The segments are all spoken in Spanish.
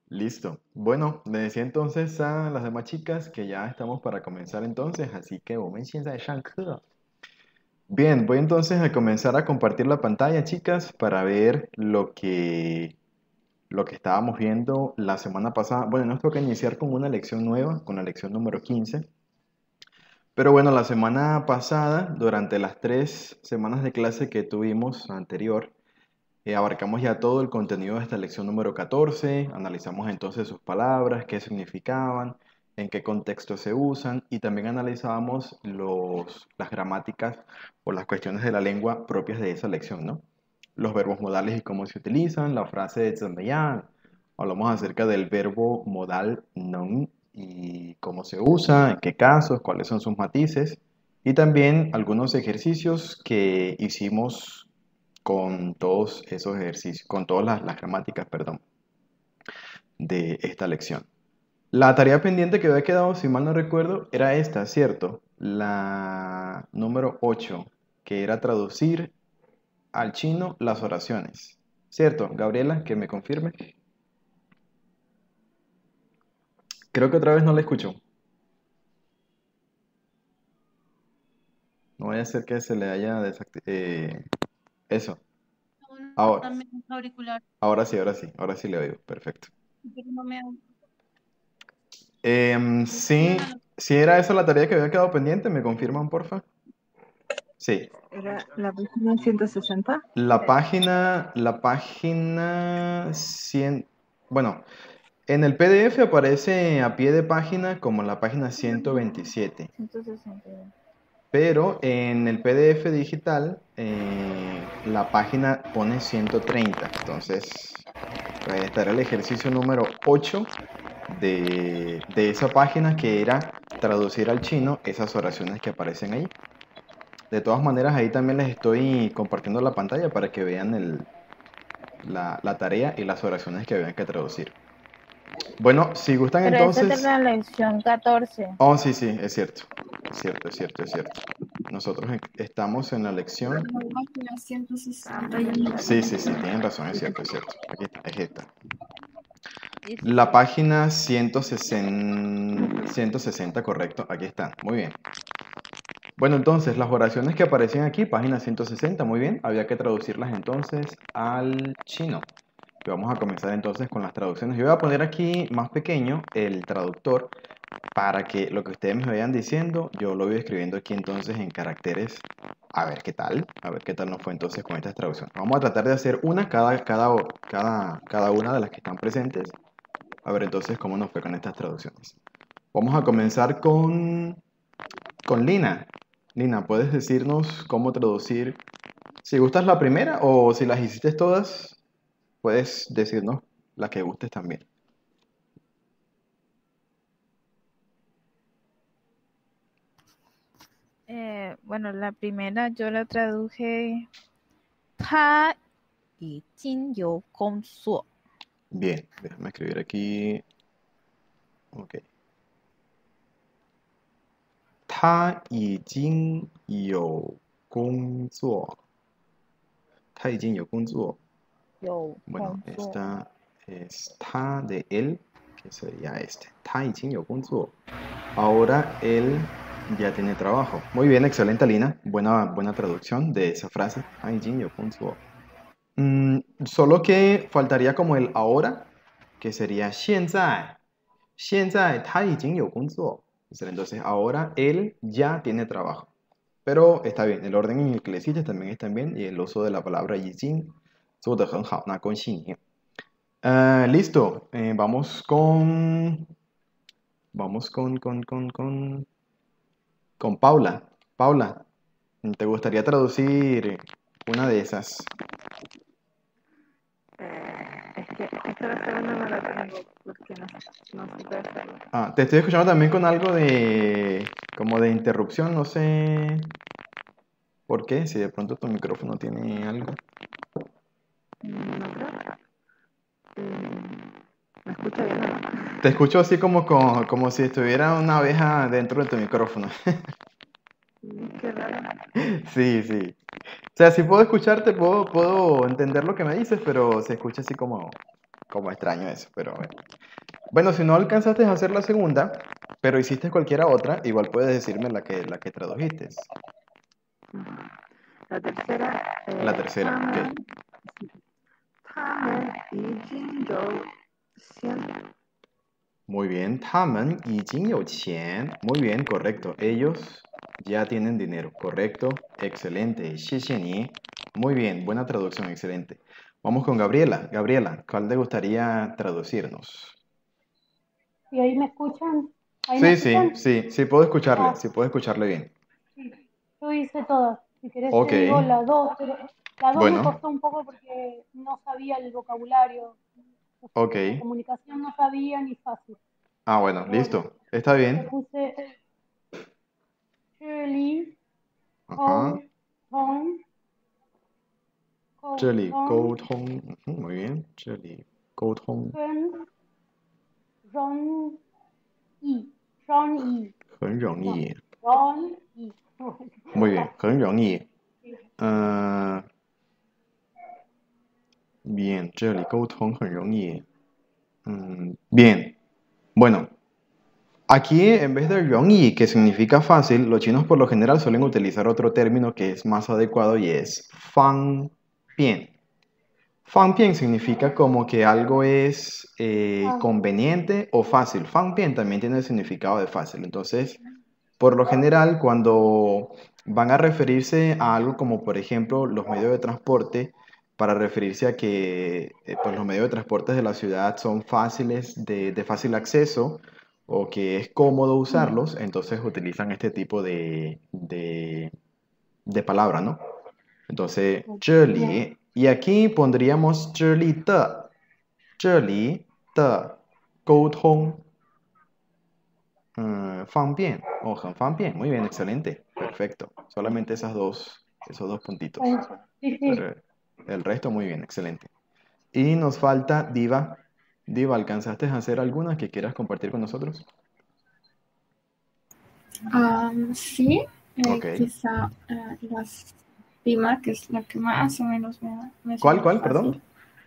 Listo. Bueno, le decía entonces a las demás chicas que ya estamos para comenzar entonces, así que 我们现在上课. Bien, voy entonces a comenzar a compartir la pantalla, chicas, para ver lo que estábamos viendo la semana pasada. Bueno, nos toca iniciar con una lección nueva, con la lección número 15. Pero bueno, la semana pasada, durante las 3 semanas de clase que tuvimos anterior, abarcamos ya todo el contenido de esta lección número 14, analizamos entonces sus palabras, qué significaban, en qué contexto se usan y también analizábamos las gramáticas o las cuestiones de la lengua propias de esa lección, ¿no? Los verbos modales y cómo se utilizan, la frase de 怎么样, hablamos acerca del verbo modal non y cómo se usa, en qué casos, cuáles son sus matices y también algunos ejercicios que hicimos con todos esos ejercicios, con todas las gramáticas, perdón, de esta lección. La tarea pendiente que había quedado, si mal no recuerdo, era esta, ¿cierto? La número 8, que era traducir al chino las oraciones. ¿Cierto? Gabriela, que me confirme. Creo que otra vez no la escucho. No vaya a ser que se le haya desactivado. Eso. Ahora, También auricular, ahora sí le oigo. Perfecto. pero no me Sí, si era esa la tarea que había quedado pendiente, ¿me confirman, porfa? Sí. Era la página 160. La página 100, bueno, en el PDF aparece a pie de página como la página 127, 161. pero en el PDF digital la página pone 130, entonces ahí estará el ejercicio número 8 de esa página que era traducir al chino esas oraciones que aparecen ahí. De todas maneras, ahí también les estoy compartiendo la pantalla para que vean la tarea y las oraciones que habían que traducir. Bueno, si gustan Pero esa es de entonces... la lección 14. Oh, sí, sí, es cierto. Es cierto, es cierto, es cierto. Nosotros estamos en la lección... página 161. Sí, sí, sí, tienen razón, es cierto, es cierto. Aquí está, es esta. La página 160, correcto, aquí está. Muy bien. Bueno, entonces, las oraciones que aparecen aquí, página 160, muy bien. Había que traducirlas entonces al chino. Y vamos a comenzar entonces con las traducciones. Yo voy a poner aquí más pequeño el traductor para que lo que ustedes me vayan diciendo, yo lo voy escribiendo aquí entonces en caracteres. A ver qué tal nos fue entonces con estas traducciones. Vamos a tratar de hacer una cada una de las que están presentes. A ver entonces cómo nos fue con estas traducciones. Vamos a comenzar con Lina. Lina, ¿puedes decirnos cómo traducir? Si gustas la primera o si las hiciste todas, puedes decirnos la que gustes también. Bueno, la primera yo la traduje 他已经有工作. Bien, déjame escribir aquí. Ok. 他已经有工作. 他已经有工作. 有 Bueno, 工作. esta es ta de él, que sería este. 他已经有工作. Ahora él ya tiene trabajo. Muy bien, excelente, Lina. Buena traducción de esa frase. 他已经有工作. Solo que faltaría como el ahora, que sería 现在. 现在他已经有工作. Entonces, ahora él ya tiene trabajo. Pero está bien, el orden en el que le hiciste también está bien y el uso de la palabra 已经做得很好，那恭喜你。Listo, vamos con Paula. Paula, ¿te gustaría traducir una de esas? Es que esta la segunda no la tengo porque no supe hacerlo. Te estoy escuchando también con algo como de interrupción, no sé por qué, si de pronto tu micrófono tiene algo. No creo. ¿Me escucha bien o no? Te escucho así como si estuviera una abeja dentro de tu micrófono. Qué raro. Sí, sí. O sea, sí puedo escucharte, puedo entender lo que me dices, pero se escucha así como como extraño eso, pero bueno. Bueno, si no alcanzaste a hacer la segunda, pero hiciste cualquiera otra, igual puedes decirme la que tradujiste. La tercera, La tercera, ok. 他们已经有钱。 Muy bien, 他们已经有钱. Muy bien, correcto. Ellos ya tienen dinero. Correcto, excelente. 谢谢你. Muy bien, buena traducción, excelente. Vamos con Gabriela. Gabriela, ¿cuál te gustaría traducirnos? ¿Y ahí me escuchan? ¿Ahí Sí, me sí, escuchan? sí, sí puedo escucharle, Ah, sí puedo escucharle bien. sí. Yo hice todas. Si querés Ok, te digo la 2, pero la 2 me bueno, costó un poco porque no sabía el vocabulario. ok. La comunicación no sabía ni fácil. Ah, bueno, Pero bueno, listo. Está le bien. puse Shirley, Ajá. Tom, 这里 Tom, 沟通, muy bien. 这里沟通 Ken, Ron, Y, Ron, Y, 很容 no, 易. Ron, Y. Muy bien, 很容易. Ah, bien, 这里沟通很容易. Bien. Bueno, aquí en vez de 容易, que significa fácil, los chinos por lo general suelen utilizar otro término que es más adecuado y es 方便. 方便 significa como que algo es conveniente o fácil. 方便 también tiene el significado de fácil. Entonces, por lo general, cuando van a referirse a algo como, por ejemplo, los medios de transporte, para referirse a que pues los medios de transporte de la ciudad son fáciles, de fácil acceso, o que es cómodo usarlos, entonces utilizan este tipo de palabra, ¿no? Entonces, 这里, y aquí pondríamos 这里的沟通方便 o 很方便. Muy bien, excelente. Perfecto. Solamente esos dos puntitos. Sí, sí. Pero el resto muy bien, excelente. Y nos falta Diva. Diva, ¿alcanzaste a hacer alguna que quieras compartir con nosotros? Sí, Ok. quizá la prima, que es la que más o menos me ¿Cuál, suena perdón? fácil.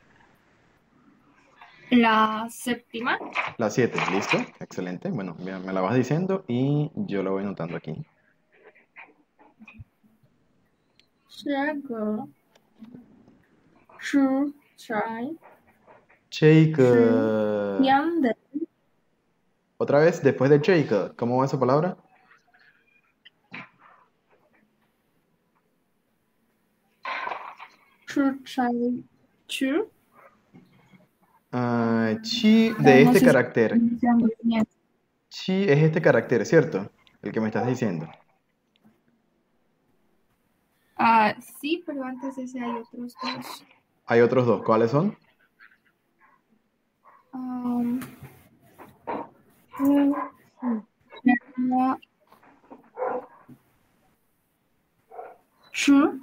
La séptima. La 7, ¿listo? Excelente. Bueno, me la vas diciendo y yo lo voy anotando aquí. 这个是在 Jake. 样的 Otra vez, después de Jake, ¿cómo va esa palabra? 是在去 Chi de no este sé si carácter. pronunciando bien. Chi es este carácter, ¿cierto? El que me estás diciendo. Sí, pero antes de ese hay otros dos. Hay otros dos. ¿Cuáles son? Chu,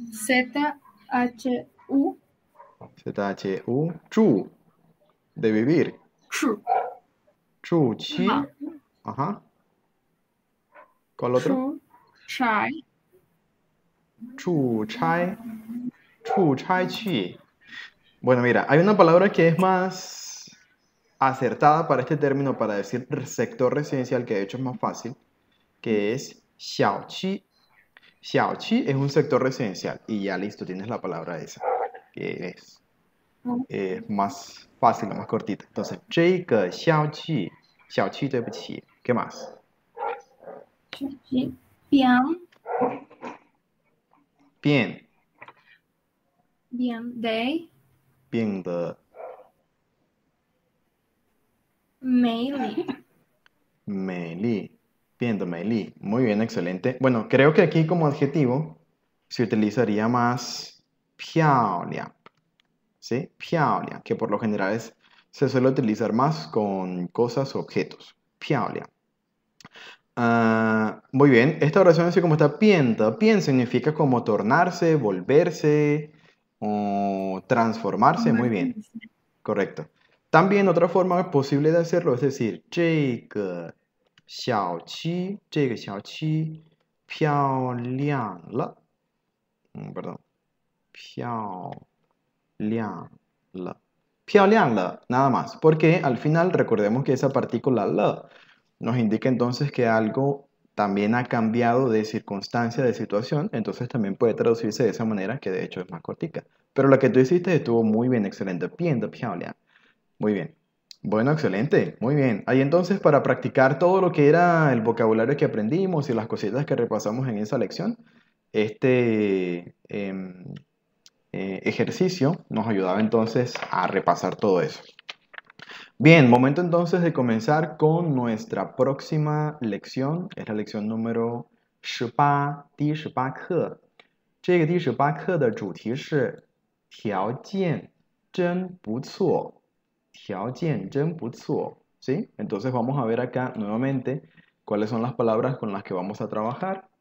Z-H-U, Z-H-U. Chu. De vivir. Chu, Chu, chi. Ajá. ¿Cuál otro? Chu, Chai, Chu, chai. Chu, chai, chi. Bueno, mira, hay una palabra que es más acertada para este término, para decir sector residencial, que de hecho es más fácil, que es xiaoqi. Xiaoqi es un sector residencial y ya listo, tienes la palabra esa, que es más fácil, más cortita. Entonces, 这个小气 对不起. ¿Qué más? Bian, Bien, Bian de, bien de, Mei Li. 美丽, bien de 美丽. Muy bien, excelente. Bueno, creo que aquí como adjetivo se utilizaría más 漂亮, ¿sí? 漂亮, que por lo general se suele utilizar más con cosas o objetos. 漂亮. Muy bien, esta oración así como está, 变的, 变 significa como tornarse, volverse o transformarse. Muy bien, correcto. También otra forma posible de hacerlo es decir, 这个小区漂亮了. Perdón. 漂亮了. 漂亮了, nada más. Porque al final recordemos que esa partícula le nos indica entonces que algo también ha cambiado de circunstancia, de situación, entonces también puede traducirse de esa manera, que de hecho es más cortica. Pero lo que tú hiciste estuvo muy bien, excelente. 变得漂亮. Muy bien. Bueno, excelente, muy bien. Ahí entonces para practicar todo lo que era el vocabulario que aprendimos y las cositas que repasamos en esa lección, este ejercicio nos ayudaba entonces a repasar todo eso. Bien, momento entonces de comenzar con nuestra próxima lección, es la lección número 18, 第18课。这个第18课的主题是条件真不错。条件真不错, ¿sí? Entonces vamos a ver acá nuevamente cuáles son las palabras con las que vamos a trabajar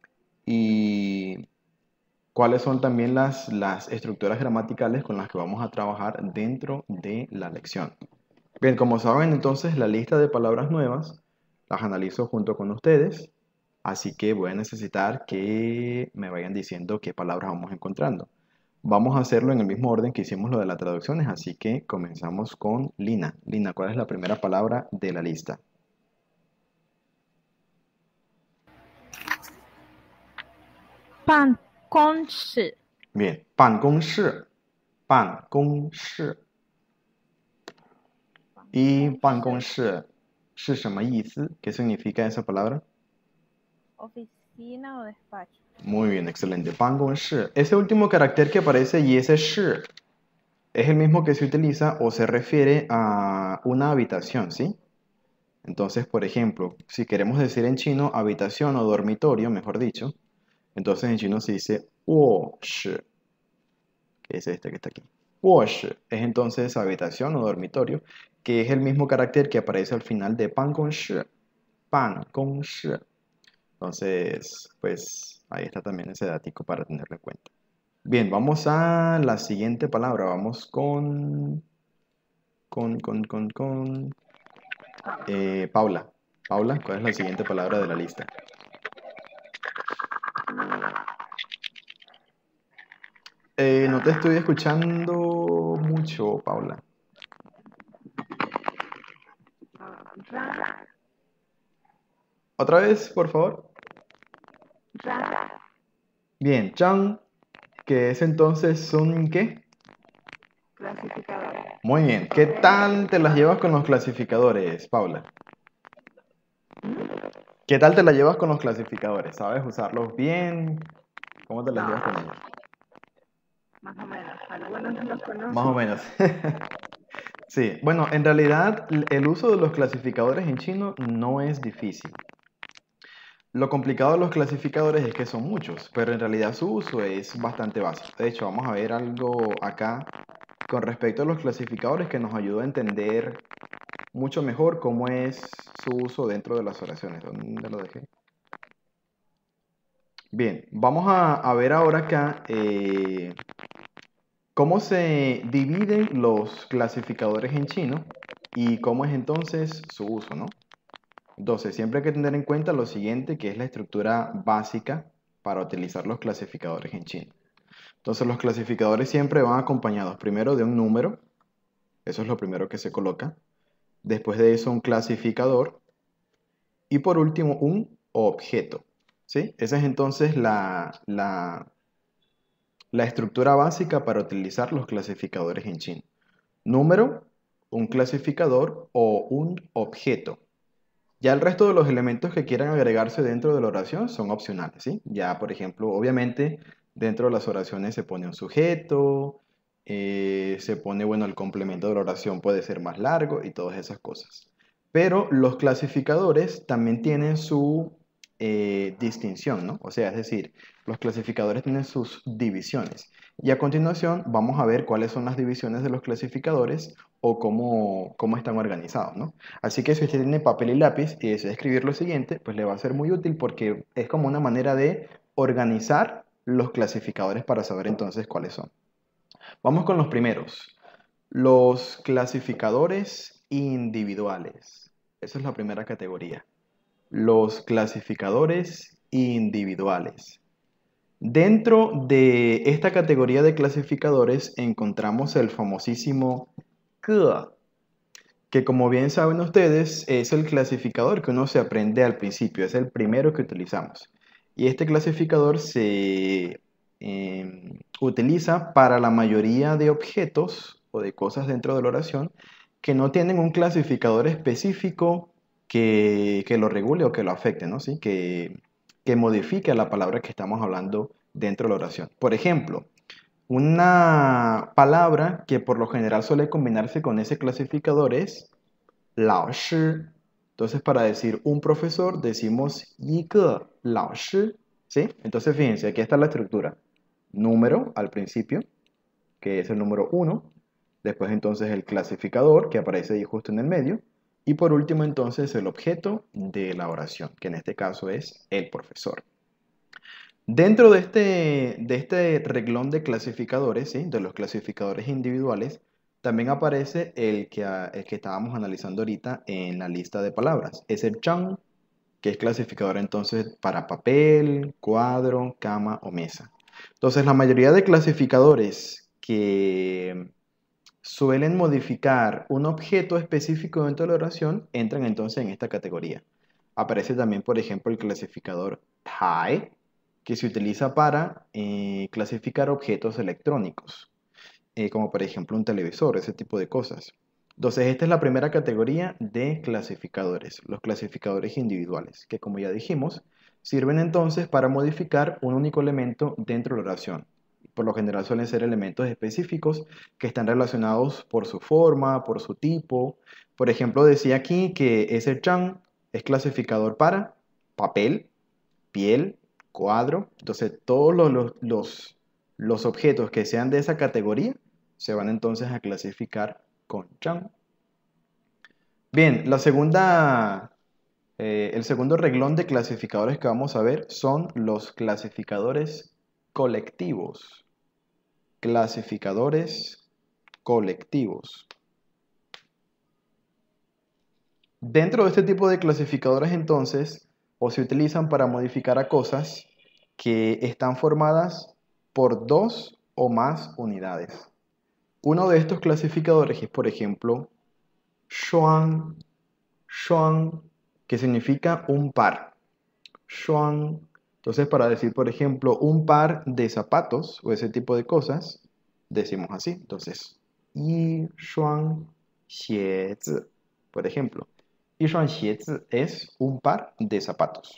y cuáles son también las estructuras gramaticales con las que vamos a trabajar dentro de la lección. Bien, como saben entonces la lista de palabras nuevas las analizo junto con ustedes, así que voy a necesitar que me vayan diciendo qué palabras vamos encontrando. Vamos a hacerlo en el mismo orden que hicimos lo de las traducciones, así que comenzamos con Lina. Lina, ¿cuál es la primera palabra de la lista? Pan con shi. Bien, 办公室, 办公室. ¿Y 办公室是什么意思? ¿Qué significa esa palabra? Oficina o despacho. Muy bien, excelente. 办公室. Ese último carácter que aparece y ese shi es el mismo que se utiliza o se refiere a una habitación, ¿sí? Entonces, por ejemplo, si queremos decir en chino habitación o dormitorio, mejor dicho, entonces en chino se dice 卧室, que es este que está aquí. 卧室 es entonces habitación o dormitorio, que es el mismo carácter que aparece al final de 办公室. 办公室. Entonces, pues ahí está también ese datico para tenerlo en cuenta. Bien, vamos a la siguiente palabra. Vamos con Paula. Paula, ¿cuál es la siguiente palabra de la lista? No te estoy escuchando mucho, Paula. Otra vez, por favor. Bien, Chang, que es entonces un ¿qué? Clasificador. Muy bien. ¿Qué tal te las llevas con los clasificadores, Paula? ¿Qué tal te las llevas con los clasificadores? ¿Sabes usarlos bien? ¿Cómo te las llevas con ellos? Más o menos. Algunos no los conozco. Más o menos. Sí, bueno, en realidad el uso de los clasificadores en chino no es difícil. Lo complicado de los clasificadores es que son muchos, pero en realidad su uso es bastante básico. De hecho, vamos a ver algo acá con respecto a los clasificadores que nos ayuda a entender mucho mejor cómo es su uso dentro de las oraciones. ¿Dónde lo dejé? Bien, vamos a ver ahora acá cómo se dividen los clasificadores en chino y cómo es entonces su uso, ¿no? Entonces, siempre hay que tener en cuenta lo siguiente, que es la estructura básica para utilizar los clasificadores en chino. Entonces, los clasificadores siempre van acompañados primero de un número, eso es lo primero que se coloca. Después de eso, un clasificador. Y por último, un objeto, ¿sí? Esa es entonces la estructura básica para utilizar los clasificadores en chino. Número, un clasificador o un objeto. Ya el resto de los elementos que quieran agregarse dentro de la oración son opcionales, ¿sí? Ya, por ejemplo, obviamente, dentro de las oraciones se pone un sujeto, se pone, bueno, el complemento de la oración puede ser más largo y todas esas cosas. Pero los clasificadores también tienen su distinción, ¿no? O sea, es decir, los clasificadores tienen sus divisiones. Y a continuación vamos a ver cuáles son las divisiones de los clasificadores o cómo están organizados, ¿no? Así que si usted tiene papel y lápiz y desea escribir lo siguiente, pues le va a ser muy útil porque es como una manera de organizar los clasificadores para saber entonces cuáles son. Vamos con los primeros. Los clasificadores individuales. Esa es la primera categoría. Los clasificadores individuales. Dentro de esta categoría de clasificadores encontramos el famosísimo 个, que como bien saben ustedes, es el clasificador que uno se aprende al principio, es el primero que utilizamos. Y este clasificador se utiliza para la mayoría de objetos o de cosas dentro de la oración que no tienen un clasificador específico que lo regule o que lo afecte, ¿no? ¿Sí? Que modifique a la palabra que estamos hablando dentro de la oración. Por ejemplo, una palabra que por lo general suele combinarse con ese clasificador es 老师. Entonces, para decir un profesor, decimos 一个老师, ¿sí? Entonces, fíjense, aquí está la estructura. Número al principio, que es el número 1. Después, entonces, el clasificador, que aparece ahí justo en el medio. Y por último, entonces, el objeto de la oración, que en este caso es el profesor. Dentro de este renglón de clasificadores, ¿sí? De los clasificadores individuales, también aparece el que estábamos analizando ahorita en la lista de palabras. Es el chang, que es clasificador entonces para papel, cuadro, cama o mesa. Entonces, la mayoría de clasificadores que suelen modificar un objeto específico dentro de la oración entran entonces en esta categoría. Aparece también, por ejemplo, el clasificador Tai, que se utiliza para clasificar objetos electrónicos, como por ejemplo un televisor, ese tipo de cosas. Entonces, esta es la primera categoría de clasificadores, los clasificadores individuales, que como ya dijimos, sirven entonces para modificar un único elemento dentro de la oración. Por lo general suelen ser elementos específicos que están relacionados por su forma, por su tipo. Por ejemplo, decía aquí que ese chan es clasificador para papel, piel, cuadro. Entonces, todos los objetos que sean de esa categoría se van entonces a clasificar con chan. Bien, el segundo renglón de clasificadores que vamos a ver son los clasificadores colectivos. Clasificadores colectivos. Dentro de este tipo de clasificadores entonces, o se utilizan para modificar a cosas que están formadas por dos o más unidades. Uno de estos clasificadores es, por ejemplo, shuang, que significa un par. Shuang. Entonces, para decir, por ejemplo, un par de zapatos o ese tipo de cosas, decimos así. Entonces, yi shuang xiezi, por ejemplo. Yi shuang xiezi es un par de zapatos.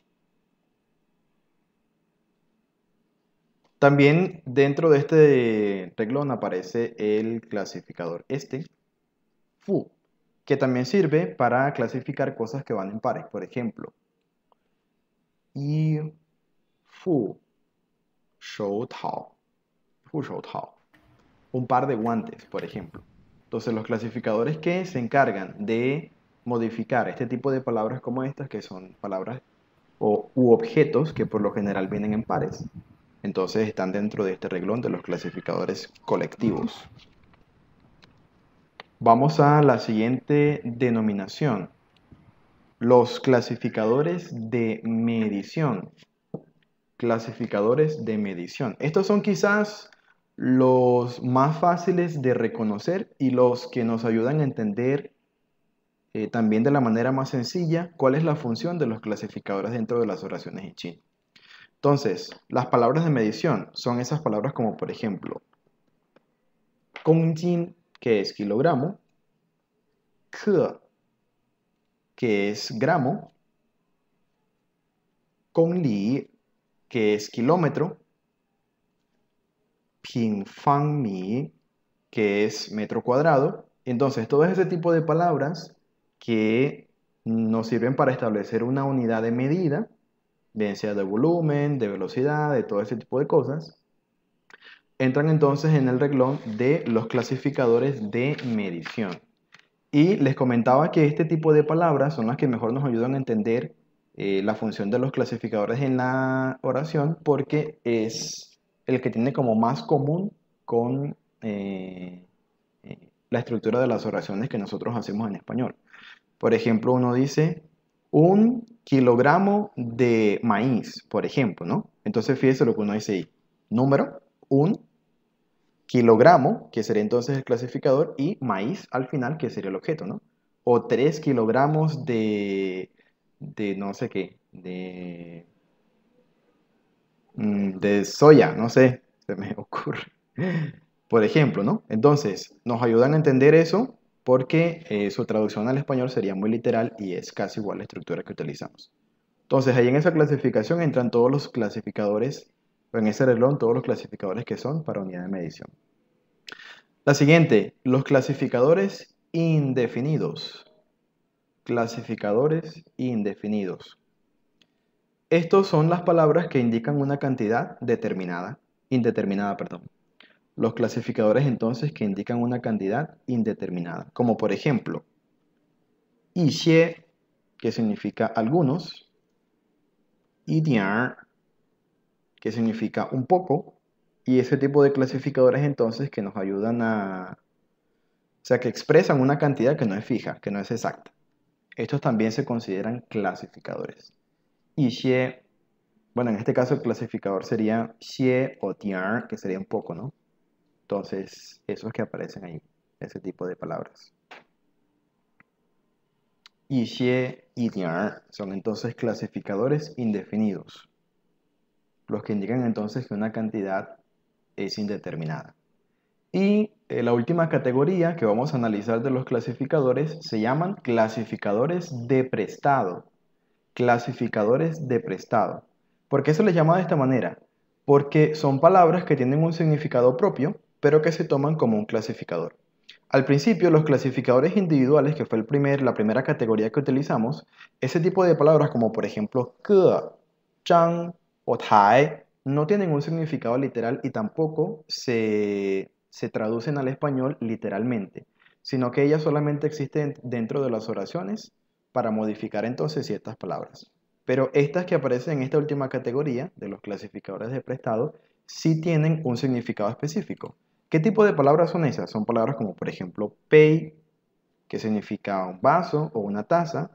También dentro de este renglón aparece el clasificador fu, que también sirve para clasificar cosas que van en pares. Por ejemplo, yi fu shou tao, un par de guantes, por ejemplo. Entonces, los clasificadores que se encargan de modificar este tipo de palabras como estas, que son palabras u objetos que por lo general vienen en pares, entonces están dentro de este renglón de los clasificadores colectivos. Vamos a la siguiente denominación. Los clasificadores de medición. Clasificadores de medición. Estos son quizás los más fáciles de reconocer y los que nos ayudan a entender también de la manera más sencilla cuál es la función de los clasificadores dentro de las oraciones en chino. Entonces, las palabras de medición son esas palabras como, por ejemplo, gongjin, que es kilogramo, ke, que es gramo, gongli, que es kilómetro, pinfangmi, que es metro cuadrado. Entonces, todo ese tipo de palabras que nos sirven para establecer una unidad de medida, bien sea de volumen, de velocidad, de todo ese tipo de cosas, entran entonces en el renglón de los clasificadores de medición. Y les comentaba que este tipo de palabras son las que mejor nos ayudan a entender la función de los clasificadores en la oración, porque es el que tiene como más común con la estructura de las oraciones que nosotros hacemos en español. Por ejemplo, uno dice 1 kilogramo de maíz, por ejemplo, ¿no? Entonces fíjese lo que uno dice ahí. Número, 1 kilogramo, que sería entonces el clasificador, y maíz al final, que sería el objeto, ¿no? O 3 kilogramos de no sé qué, de soya, no sé, se me ocurre. Por ejemplo, ¿no? Entonces, nos ayudan a entender eso porque su traducción al español sería muy literal y es casi igual la estructura que utilizamos. Entonces, ahí en esa clasificación entran todos los clasificadores, o en ese renglón, todos los clasificadores que son para unidad de medición. La siguiente, los clasificadores indefinidos. Clasificadores indefinidos. Estos son las palabras que indican una cantidad indeterminada, perdón. Los clasificadores entonces que indican una cantidad indeterminada, como por ejemplo, 一些, que significa algunos, 一点, que significa un poco, y ese tipo de clasificadores entonces que nos ayudan o sea, que expresan una cantidad que no es fija, que no es exacta. Estos también se consideran clasificadores. 一些, bueno, en este caso el clasificador sería 些 o 点, que sería un poco, ¿no? Entonces, esos que aparecen ahí, ese tipo de palabras. 一些 y 点 son entonces clasificadores indefinidos, los que indican entonces que una cantidad es indeterminada. Y la última categoría que vamos a analizar de los clasificadores se llaman clasificadores de prestado. Clasificadores de prestado. ¿Por qué se les llama de esta manera? Porque son palabras que tienen un significado propio, pero que se toman como un clasificador. Al principio, los clasificadores individuales, que fue la primera categoría que utilizamos, ese tipo de palabras como por ejemplo que, zhang o tai, no tienen un significado literal y tampoco se traducen al español literalmente, sino que ellas solamente existen dentro de las oraciones para modificar entonces ciertas palabras. Pero estas que aparecen en esta última categoría de los clasificadores de prestado sí tienen un significado específico. ¿Qué tipo de palabras son esas? Son palabras como por ejemplo pei, que significa un vaso o una taza,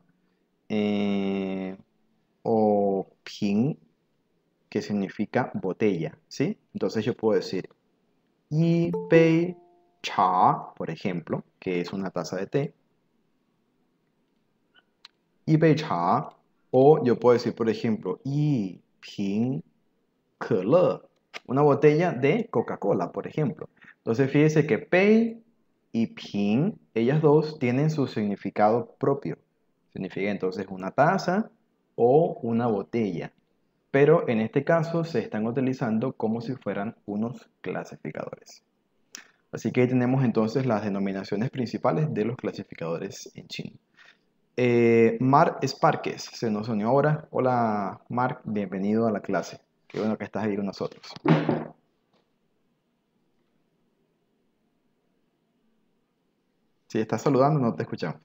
o ping, que significa botella, ¿sí? Entonces yo puedo decir yi bei cha, por ejemplo, que es una taza de té, yi bei cha, o yo puedo decir por ejemplo yi ping ke le, una botella de Coca-Cola, por ejemplo. Entonces fíjese que pei y ping, ellas dos tienen su significado propio. Significa entonces una taza o una botella. Pero en este caso se están utilizando como si fueran unos clasificadores. Así que ahí tenemos entonces las denominaciones principales de los clasificadores en chino. Mark Sparques se nos unió ahora. Hola Mark, bienvenido a la clase. Qué bueno que estás ahí con nosotros. Si estás saludando, no te escuchamos.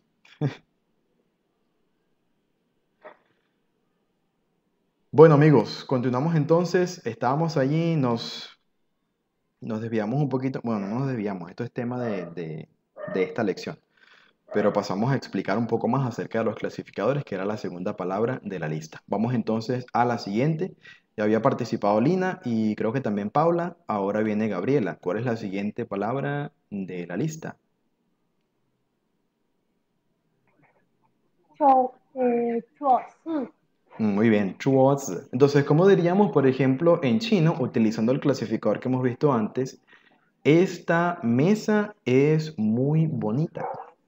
Bueno amigos, continuamos entonces. Estábamos allí, nos desviamos un poquito. Bueno, no nos desviamos, esto es tema de esta lección. Pero pasamos a explicar un poco más acerca de los clasificadores, que era la segunda palabra de la lista. Vamos entonces a la siguiente. Ya había participado Lina y creo que también Paula. Ahora viene Gabriela. ¿Cuál es la siguiente palabra de la lista? 做事 Muy bien, 桌子. Entonces, ¿cómo diríamos, por ejemplo, en chino, utilizando el clasificador que hemos visto antes? Esta mesa es muy bonita.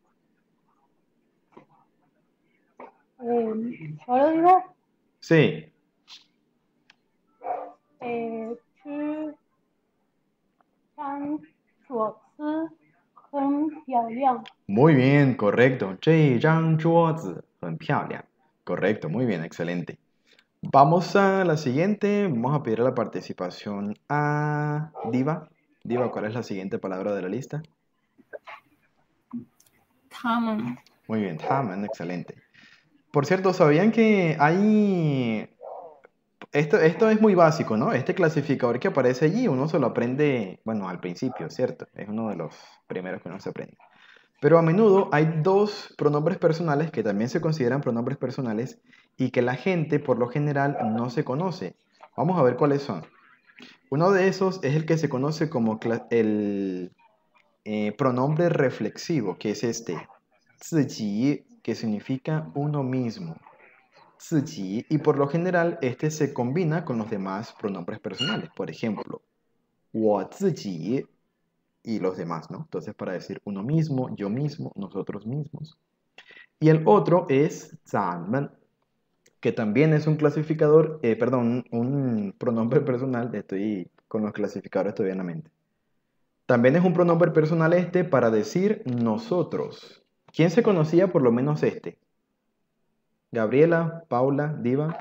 yo lo digo Sí, 吃餐所吃很漂亮 muy bien, correcto. 这张桌子很漂亮. Correcto, muy bien, excelente. Vamos a la siguiente. Vamos a pedir la participación a Diva. Diva, ¿cuál es la siguiente palabra de la lista? 他们 Muy bien, Taman, excelente. Por cierto, ¿sabían que hay... Esto es muy básico, ¿no? Este clasificador que aparece allí, uno se lo aprende, bueno, al principio, ¿cierto? Es uno de los primeros que uno se aprende. Pero a menudo hay dos pronombres personales que también se consideran pronombres personales y que la gente por lo general no se conoce. Vamos a ver cuáles son. Uno de esos es el que se conoce como el pronombre reflexivo, que es este, 自己, que significa uno mismo. 自己, y por lo general este se combina con los demás pronombres personales. Por ejemplo, 我自己 y los demás, ¿no? Entonces para decir uno mismo, yo mismo, nosotros mismos. Y el otro es 咱们, que también es un clasificador, perdón, un pronombre personal. Estoy con los clasificadores todavía en la mente. También es un pronombre personal este para decir nosotros. ¿Quién se conocía por lo menos este? Gabriela, Paula, Diva.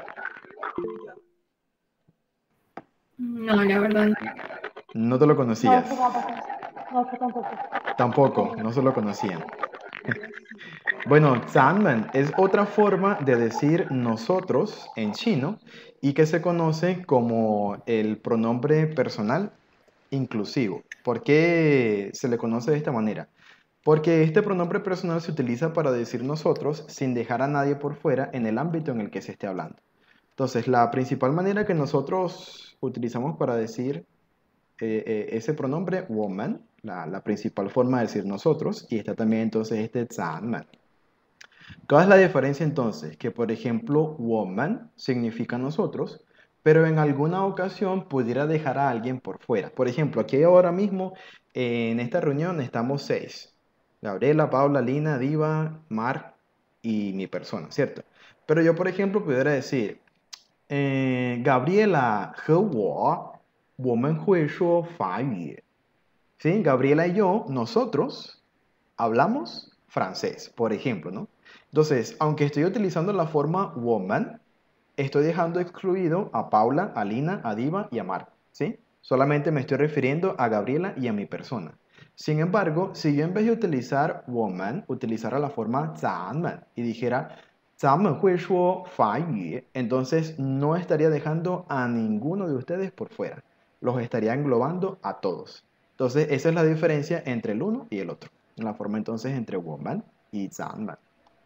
No, la verdad no. No te lo No, conocías. yo tampoco. No, yo tampoco. Tampoco, no se lo conocían. Bueno, 咱们 es otra forma de decir nosotros en chino y que se conoce como el pronombre personal inclusivo. ¿Por qué se le conoce de esta manera? Porque este pronombre personal se utiliza para decir nosotros sin dejar a nadie por fuera en el ámbito en el que se esté hablando. Entonces, la principal manera que nosotros utilizamos para decir ese pronombre, woman, la principal forma de decir nosotros, y está también entonces este 咱们. ¿Cuál es la diferencia entonces? Que por ejemplo, woman significa nosotros, pero en alguna ocasión pudiera dejar a alguien por fuera. Por ejemplo, aquí ahora mismo en esta reunión estamos 6. Gabriela, Paula, Lina, Diva, Mar y mi persona, ¿cierto? Pero yo, por ejemplo, pudiera decir, Gabriela 和我们会说法语. ¿Sí? Gabriela y yo, nosotros, hablamos francés, por ejemplo, ¿no? Entonces, aunque estoy utilizando la forma woman, estoy dejando excluido a Paula, a Lina, a Diva y a Mar, ¿sí? Solamente me estoy refiriendo a Gabriela y a mi persona. Sin embargo, si yo en vez de utilizar woman, utilizara la forma 咱们 y dijera 咱们会说法语, entonces no estaría dejando a ninguno de ustedes por fuera. Los estaría englobando a todos. Entonces, esa es la diferencia entre el uno y el otro. La forma entonces entre woman y 咱们.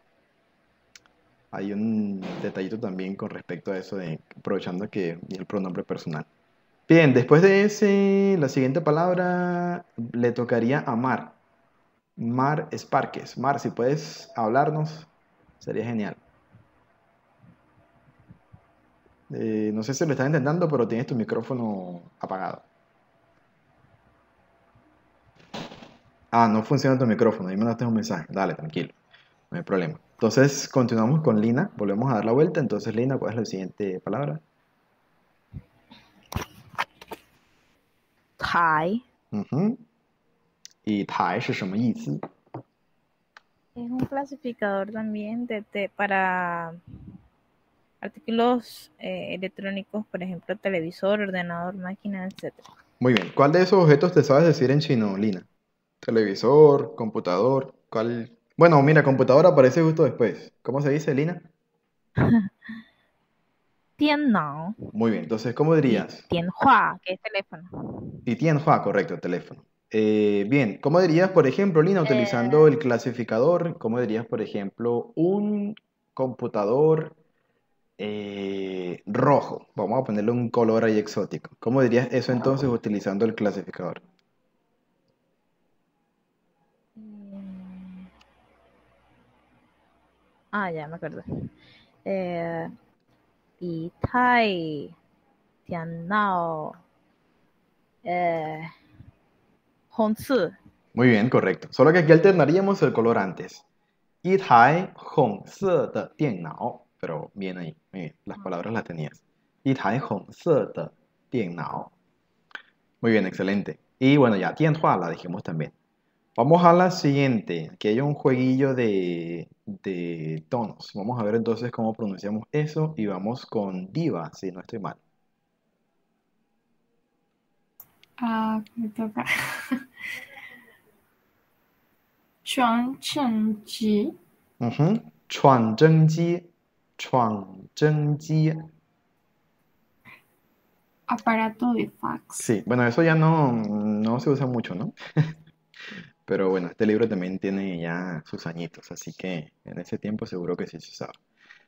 Hay un detallito también con respecto a eso de aprovechando que el pronombre personal. Bien, después de ese, la siguiente palabra le tocaría a Mar. Mar Esparques. Mar, si puedes hablarnos, sería genial. No sé si lo estás intentando, pero tienes tu micrófono apagado. Ah, no funciona tu micrófono. Ahí me mandaste un mensaje. Dale, tranquilo. No hay problema. Entonces, continuamos con Lina. Volvemos a dar la vuelta. Entonces, Lina, ¿cuál es la siguiente palabra? 台 Ujú. ¿Y Tai es什么意思? es un clasificador también para artículos electrónicos, por ejemplo, televisor, ordenador, máquina, etc. Muy bien. ¿Cuál de esos objetos te sabes decir en chino, Lina? Televisor, computador, ¿cuál? Bueno, mira, computador aparece justo después. ¿Cómo se dice, Lina? 电脑 Muy bien. Entonces, ¿cómo y dirías? 电话, que es teléfono. Y Tianhua, correcto, teléfono. Bien, ¿cómo dirías, por ejemplo, Lina, utilizando el clasificador? ¿Cómo dirías, por ejemplo, un computador rojo? Vamos a ponerle un color ahí exótico. ¿Cómo dirías eso entonces utilizando el clasificador? Ya me acuerdo. 一台电脑红色 Muy bien, correcto. Solo que aquí alternaríamos el color antes. 一台红色的电脑. Pero bien ahí, muy bien. Las palabras las tenías. 一台红色的电脑. Muy bien, excelente. Y bueno, ya, 电话 la dijimos también. Vamos a la siguiente. Aquí hay un jueguillo de tonos. Vamos a ver entonces cómo pronunciamos eso. Y vamos con Diva, si no estoy mal. Ah, me toca. 全称机 Ujú. 传真机,传真机. aparato de fax. Sí, bueno, eso ya no se usa mucho, ¿no? Pero bueno, este libro también tiene ya sus añitos, así que en ese tiempo seguro que sí se usaba.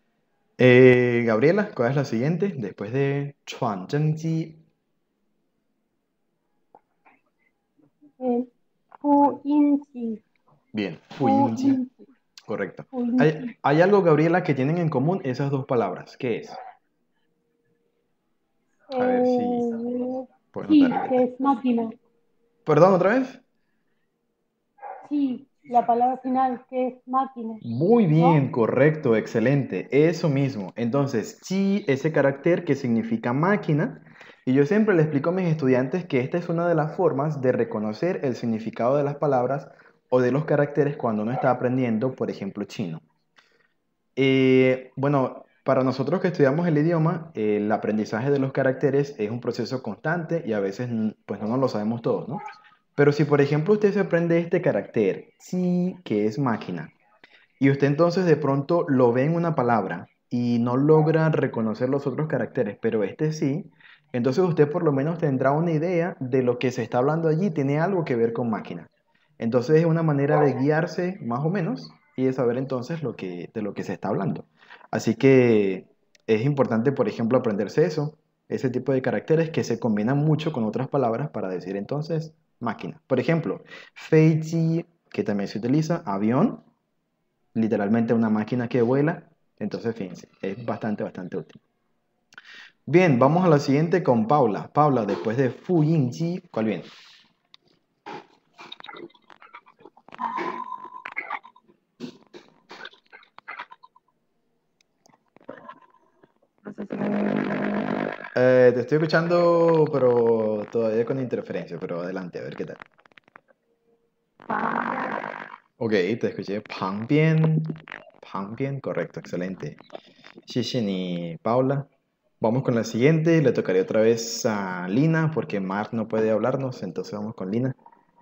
Gabriela, ¿cuál es la siguiente? Después de 传真机. fuinchi, Bien, fuyinji. fuinchi, Correcto. fuinchi. Hay algo, Gabriela, que tienen en común esas dos palabras. ¿Qué es? A ver si puedes Sí, notar el que detalle. es máquina. ¿Perdón, otra vez? Sí, la palabra final, que es máquina, Muy bien, ¿no? correcto, excelente. Eso mismo. Entonces, chi, ese carácter que significa máquina. Y yo siempre le explico a mis estudiantes que esta es una de las formas de reconocer el significado de las palabras o de los caracteres cuando uno está aprendiendo, por ejemplo, chino. Bueno, para nosotros que estudiamos el idioma, el aprendizaje de los caracteres es un proceso constante y a veces pues no nos lo sabemos todos, ¿no? Pero si por ejemplo usted se aprende este carácter, sí, que es máquina, y usted entonces de pronto lo ve en una palabra y no logra reconocer los otros caracteres, pero este sí, entonces usted por lo menos tendrá una idea de lo que se está hablando allí, tiene algo que ver con máquina. Entonces es una manera de guiarse más o menos y de saber entonces de lo que se está hablando. Así que es importante, por ejemplo, aprenderse eso, ese tipo de caracteres que se combinan mucho con otras palabras para decir entonces máquina. Por ejemplo, feiji, que también se utiliza, avión, literalmente una máquina que vuela. Entonces, fíjense, es bastante útil. Bien, vamos a la siguiente con Paula. Paula, después de Fu Yin Ji, ¿cuál viene? No sé si Te estoy escuchando, pero todavía con interferencia, pero adelante, a ver qué tal. Ok, te escuché. Pang bien, correcto, excelente. Ni Paula. Vamos con la siguiente. Le tocaría otra vez a Lina, porque Mark no puede hablarnos, entonces vamos con Lina.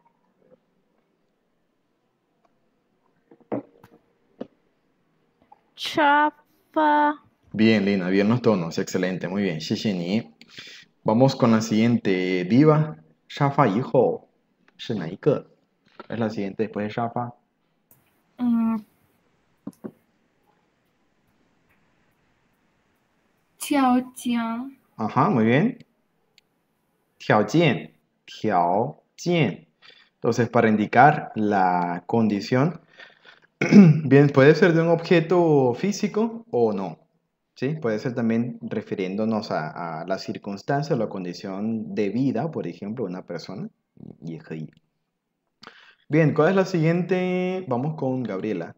Chapa. Bien, Lina, bien los tonos, excelente, muy bien. Ni. Vamos con la siguiente. Viva. Shafa hijo. Es la siguiente después de Shafa. 嗯，跳江， Ajá, muy bien. 条件. Entonces, para indicar la condición, bien, puede ser de un objeto físico o no. ¿Sí? Puede ser también refiriéndonos a la circunstancia o la condición de vida, por ejemplo, de una persona. Bien, ¿cuál es la siguiente? Vamos con Gabriela.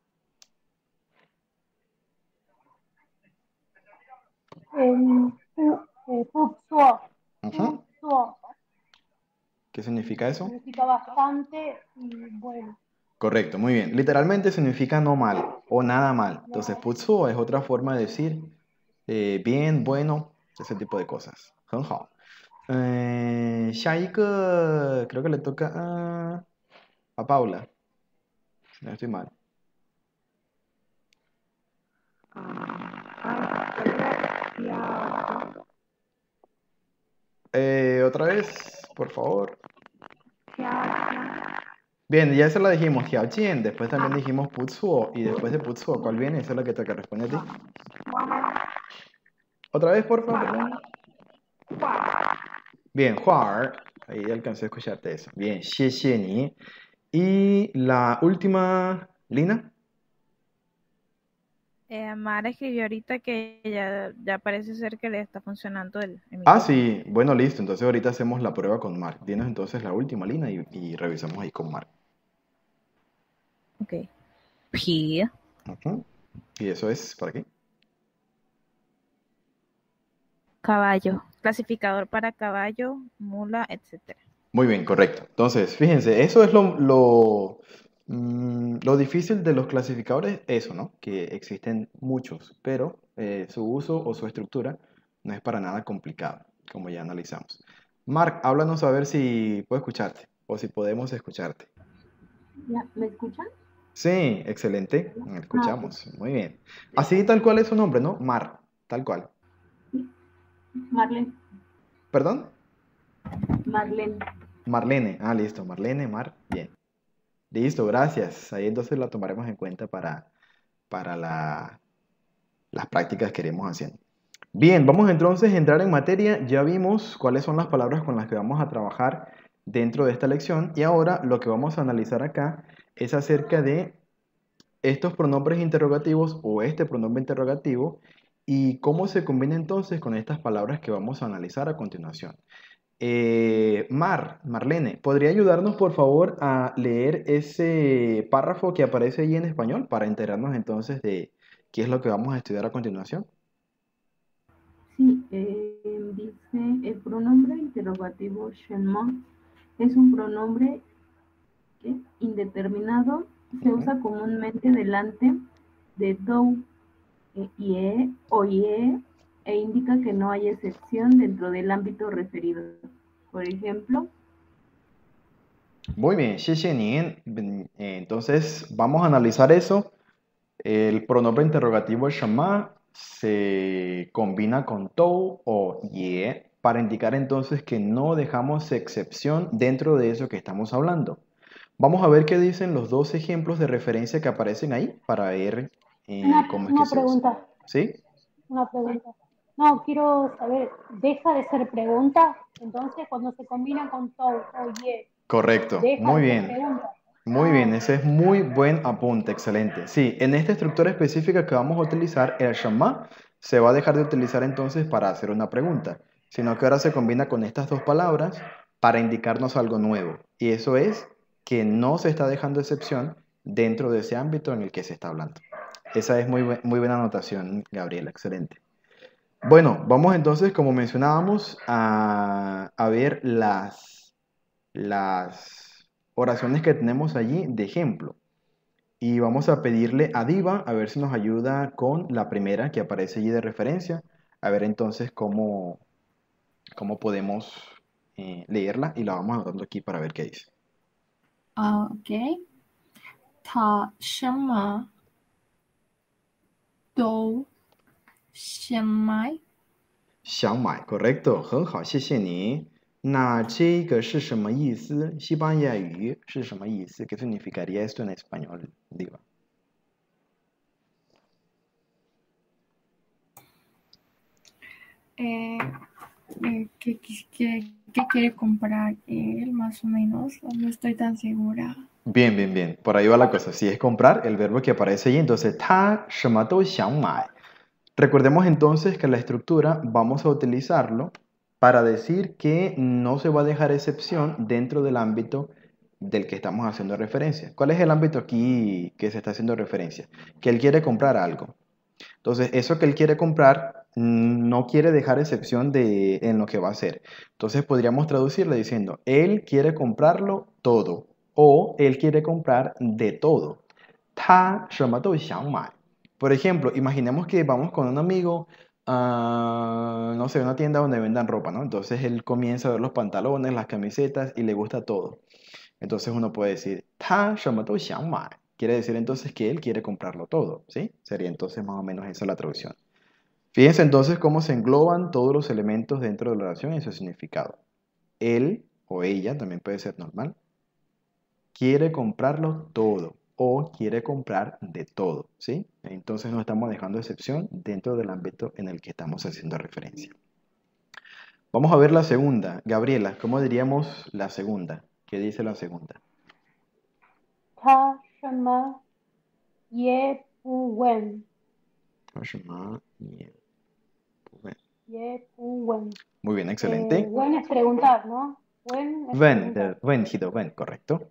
Futsuo, Ajá. futsuo, ¿Qué significa eso? significa bastante y bueno. Correcto, muy bien. Literalmente significa no mal o nada mal. Entonces, putsu es otra forma de decir bien, bueno, ese tipo de cosas. 很好. 下一个 creo que le toca a Paula. Si no estoy mal. Otra vez, por favor. Bien, ya esa la dijimos, Jiao después también dijimos Putsuo, y después de Putsuo, ¿cuál viene? Esa es la que te responde a ti. Otra vez, por favor, perdón. Bien, Huar, ahí alcancé a escucharte eso. Bien, ni. Y la última, Lina. Mara escribió ahorita que ya parece ser que le está funcionando el Ah, micrófono. sí, bueno, listo. Entonces ahorita hacemos la prueba con Mark. Dinos entonces la última, Lina, y revisamos ahí con Mark. Ok. Pi. Ujú. ¿Y eso es para qué? Caballo. Clasificador para caballo, mula, etc. Muy bien, correcto. Entonces, fíjense, eso es lo difícil de los clasificadores, eso, ¿no? Que existen muchos, pero su uso o su estructura no es para nada complicado, como ya analizamos. Mark, háblanos a ver si puedo escucharte o si podemos escucharte. ¿Ya? ¿Me escuchan? Sí, excelente, escuchamos, Ok. muy bien. Así tal cual es su nombre, ¿no? Mar, tal cual. Marlene. ¿Perdón? Marlene. Marlene, listo, Marlene, Mar, bien. Listo, gracias. Ahí entonces la tomaremos en cuenta para las prácticas que iremos haciendo. Bien, vamos entonces a entrar en materia. Ya vimos cuáles son las palabras con las que vamos a trabajar dentro de esta lección. Y ahora lo que vamos a analizar acá es acerca de estos pronombres interrogativos o este pronombre interrogativo y cómo se combina entonces con estas palabras que vamos a analizar a continuación. Marlene, ¿podría ayudarnos por favor a leer ese párrafo que aparece ahí en español para enterarnos entonces de qué es lo que vamos a estudiar a continuación? Sí, dice el pronombre interrogativo Shenma es un pronombre indeterminado, se usa comúnmente delante de do, ie o ie e indica que no hay excepción dentro del ámbito referido. Por ejemplo, Muy bien, 谢谢您. Entonces vamos a analizar eso. El pronombre interrogativo shama se combina con tou o ye para indicar entonces que no dejamos excepción dentro de eso que estamos hablando. Vamos a ver qué dicen los dos ejemplos de referencia que aparecen ahí para ver cómo es que Una se usa. pregunta, ¿Sí? una pregunta. No, quiero saber, ¿deja de ser pregunta? Entonces, cuando se combina con tou o ye, Correcto, ¿deja muy de ser bien. pregunta? Muy bien, ese es muy buen apunte, excelente. Sí, en esta estructura específica que vamos a utilizar, el shama se va a dejar de utilizar entonces para hacer una pregunta, sino que ahora se combina con estas dos palabras para indicarnos algo nuevo. Y eso es que no se está dejando excepción dentro de ese ámbito en el que se está hablando. Esa es muy buena anotación, Gabriela, excelente. Bueno, vamos entonces, como mencionábamos, a ver las oraciones que tenemos allí de ejemplo. Y vamos a pedirle a Diva a ver si nos ayuda con la primera que aparece allí de referencia. A ver entonces cómo podemos leerla y la vamos anotando aquí para ver qué dice. OK，他什么都想买。 想买 correcto， 很好，谢谢你。那这个是什么意思？西班牙语是什么意思？¿Qué significaría esto en español, Diva? ¿Qué quiere comprar él, más o menos? No estoy tan segura. Bien, bien, bien. Por ahí va la cosa. Si es comprar, el verbo que aparece allí, entonces, 他什么都想买. Recordemos entonces que la estructura vamos a utilizarlo para decir que no se va a dejar excepción dentro del ámbito del que estamos haciendo referencia. ¿Cuál es el ámbito aquí que se está haciendo referencia? Que él quiere comprar algo. Entonces, eso que él quiere comprar no quiere dejar excepción en lo que va a hacer. Entonces, podríamos traducirle diciendo, él quiere comprarlo todo o él quiere comprar de todo. 他什么都想买. Por ejemplo, imaginemos que vamos con un amigo a, no sé, una tienda donde vendan ropa, ¿no? Entonces él comienza a ver los pantalones, las camisetas y le gusta todo. Entonces uno puede decir, 他什么都想买. Quiere decir entonces que él quiere comprarlo todo, ¿sí? Sería entonces más o menos esa la traducción. Fíjense entonces cómo se engloban todos los elementos dentro de la oración y su significado. Él o ella, también puede ser normal, quiere comprarlo todo o quiere comprar de todo, ¿sí? Entonces no estamos dejando excepción dentro del ámbito en el que estamos haciendo referencia. Vamos a ver la segunda. Gabriela, ¿cómo diríamos la segunda? ¿Qué dice la segunda? 他什么也不问，也不问。 Muy bien, excelente. Wen es preguntar, ¿no? Wen es Ven, preguntar. ven, correcto.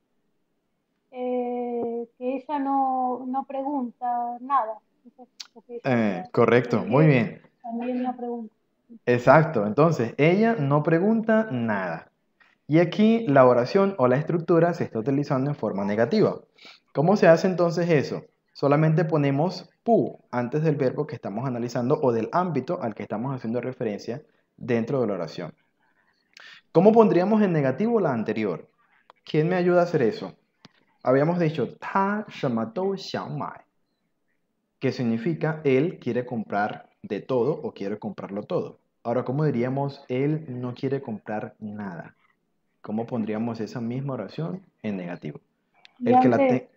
Que ella no pregunta nada. Porque ella Correcto, muy bien. también no pregunta. Exacto, entonces ella no pregunta nada. Y aquí la oración o la estructura se está utilizando en forma negativa. ¿Cómo se hace entonces eso? Solamente ponemos pu antes del verbo que estamos analizando o del ámbito al que estamos haciendo referencia dentro de la oración. ¿Cómo pondríamos en negativo la anterior? ¿Quién me ayuda a hacer eso? Habíamos dicho 他什么都想买, que significa él quiere comprar de todo o quiere comprarlo todo. Ahora, ¿cómo diríamos él no quiere comprar nada? ¿Cómo pondríamos esa misma oración en negativo? Y El que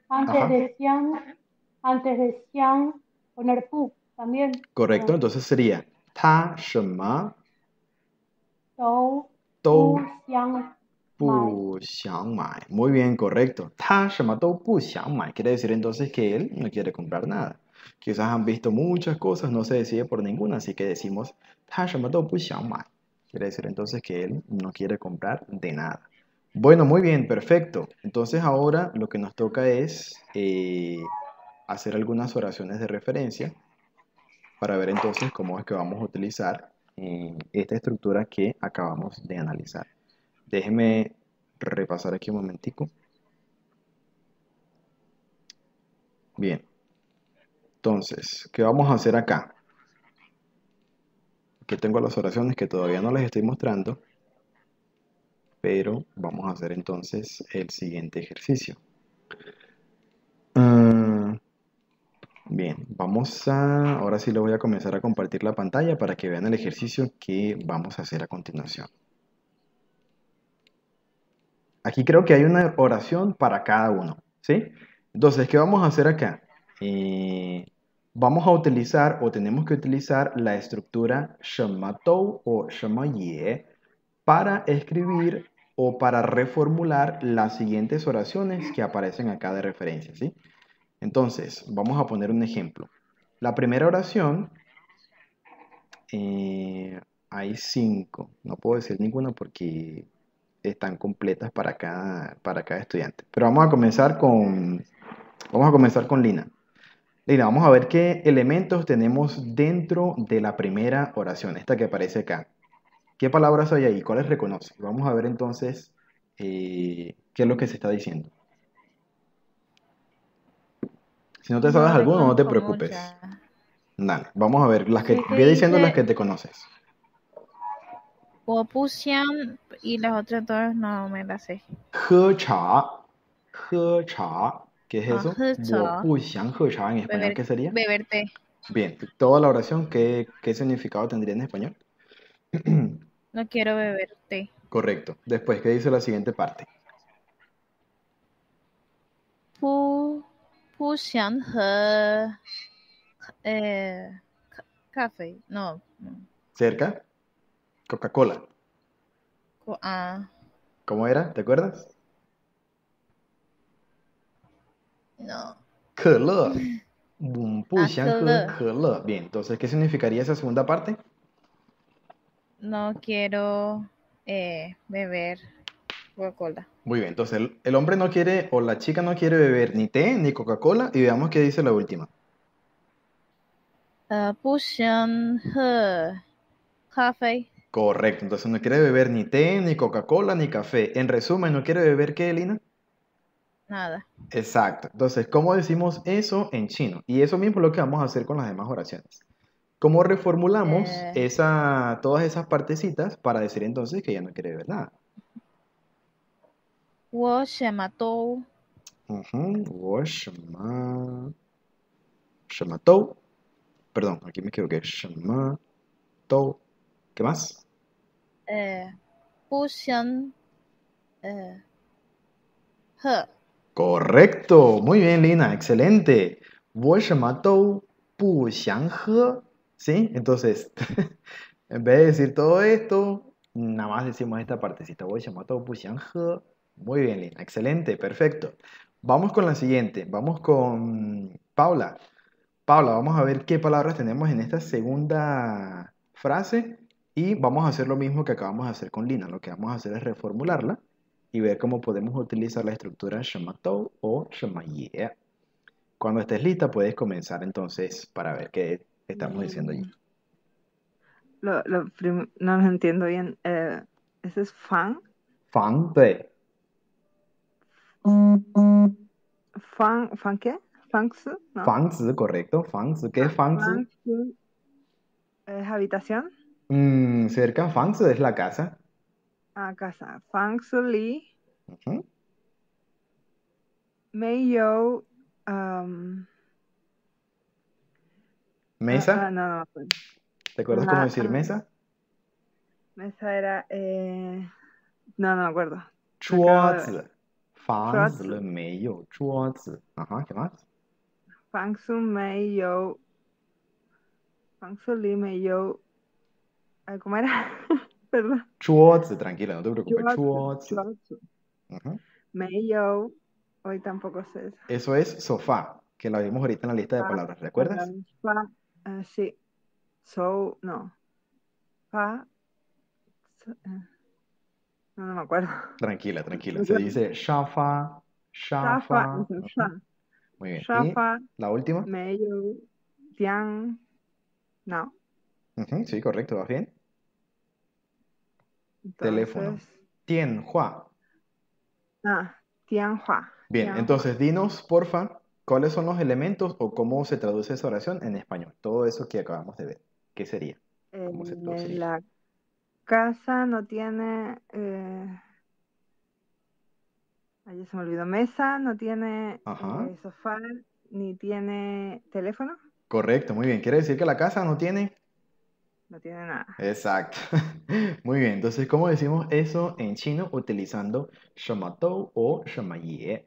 antes decían poner pu también. Correcto, entonces sería 他什么都都想买， 不想买. Muy bien, correcto. 他什么都不想买 quiere decir entonces que él no quiere comprar nada. Quizás han visto muchas cosas, no se decide por ninguna, así que decimos 他什么都不想买. Quiere decir entonces que él no quiere comprar de nada. Bueno, muy bien, perfecto. Entonces ahora lo que nos toca es hacer algunas oraciones de referencia para ver entonces cómo es que vamos a utilizar esta estructura que acabamos de analizar. Déjeme repasar aquí un momentico. Bien, entonces, ¿qué vamos a hacer acá? Aquí tengo las oraciones que todavía no les estoy mostrando, pero vamos a hacer entonces el siguiente ejercicio. Bien, ahora sí le voy a comenzar a compartir la pantalla para que vean el ejercicio que vamos a hacer a continuación. Aquí creo que hay una oración para cada uno, ¿sí? Entonces, ¿qué vamos a hacer acá? Vamos a utilizar o tenemos que utilizar la estructura 什么都 o 什么也 para escribir o para reformular las siguientes oraciones que aparecen acá de referencia, ¿sí? Entonces, vamos a poner un ejemplo. La primera oración, hay 5. No puedo decir ninguna porque están completas para cada estudiante. Pero vamos a comenzar con Lina. Lina, vamos a ver qué elementos tenemos dentro de la primera oración, esta que aparece acá. ¿Qué palabras hay ahí? ¿Cuáles reconoce? Vamos a ver entonces qué es lo que se está diciendo. Si no te sabes No alguno, no te reconozco preocupes. muchas. Dale, vamos a ver las que Sé que ve diciendo las dice que te conoces. 我不想 y las otras dos no me las sé. 喝茶, ¿qué es eso? 喝茶, 我不想喝茶 en español, ¿qué sería? beber té. Bien, toda la oración, ¿qué significado tendría en español? No quiero beber té. Correcto. Después, ¿qué dice la siguiente parte? 不想喝 café. No. Cerca, Coca-Cola. ¿Cómo era? ¿Te acuerdas? No. 可乐. 不想喝可乐。 可乐. Bien, entonces, ¿qué significaría esa segunda parte? No quiero beber Coca-Cola. Muy bien, entonces el hombre no quiere o la chica no quiere beber ni té ni Coca-Cola y veamos qué dice la última. 不想喝咖啡. Correcto, entonces no quiere beber ni té, ni Coca-Cola, ni café. En resumen, ¿no quiere beber qué, Lina? Nada. Exacto. Entonces, ¿cómo decimos eso en chino? Y eso mismo es lo que vamos a hacer con las demás oraciones. ¿Cómo reformulamos todas esas partecitas para decir entonces que ella no quiere beber nada? 我什么都我什么都. Perdón, aquí me equivoqué. 什么都. ¿Qué más? 不想喝. Correcto. Muy bien, Lina. Excelente. 我什么都不想喝. ¿Sí? Entonces, en vez de decir todo esto, nada más decimos esta partecita. 我什么都不想喝. Muy bien, Lina. Excelente. Perfecto. Vamos con la siguiente. Vamos con Paula. Paula, vamos a ver qué palabras tenemos en esta segunda frase y vamos a hacer lo mismo que acabamos de hacer con Lina. Lo que vamos a hacer es reformularla y ver cómo podemos utilizar la estructura 什么都 o 什么也. Cuando estés lista puedes comenzar entonces para ver qué estamos diciendo allí. No los entiendo bien. ¿Ese es fan? 房, 对. ¿Fan qué? ¿Fangzi? No. 房子, correcto. 房子, ¿qué es 房子? Fangzi ¿es habitación? Cerca, 房子 es la casa. Casa. Fangzi li Ujú. Meiyou Mesa, no me acuerdo. ¿te acuerdas cómo decir mesa? Mesa era no me acuerdo. Me acabo de 桌 ver. 子，房子了没有桌子？Ajá, ¿qué más? Fangzi li Meiyou ¿cómo era? perdón. 桌子, tranquila, no te preocupes. 桌子. Chuozi. Ujú. Meyo. Hoy tampoco sé eso. Eso es sofá, que la vimos ahorita en la lista de palabras, ¿recuerdas? Sí. So, no. Fa. No me acuerdo. Tranquila, tranquila. Se dice shafa, Shafa. shafa. Entonces, Ujú. Muy bien. ¿Y Shafa. la última? Meyo. Tian. No. Ujú, sí, correcto, ¿vas bien? Teléfono. Entonces. Tianhua. Tianhua. Bien, entonces dinos, porfa, ¿cuáles son los elementos o cómo se traduce esa oración en español? Todo eso que acabamos de ver. ¿Qué sería? ¿Cómo se traduciría? La casa no tiene. Ahí se me olvidó. Mesa, no tiene Ajá. sofá, ni tiene teléfono. Correcto, muy bien. ¿Quiere decir que la casa no tiene? No tiene nada. Exacto. Muy bien, entonces, ¿cómo decimos eso en chino utilizando 什么都 o 什么也?